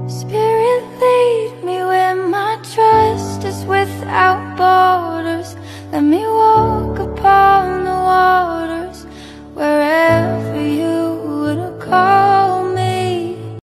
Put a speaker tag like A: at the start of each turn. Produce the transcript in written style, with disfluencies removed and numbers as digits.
A: Spirit, lead me where my trust is without borders. Let me walk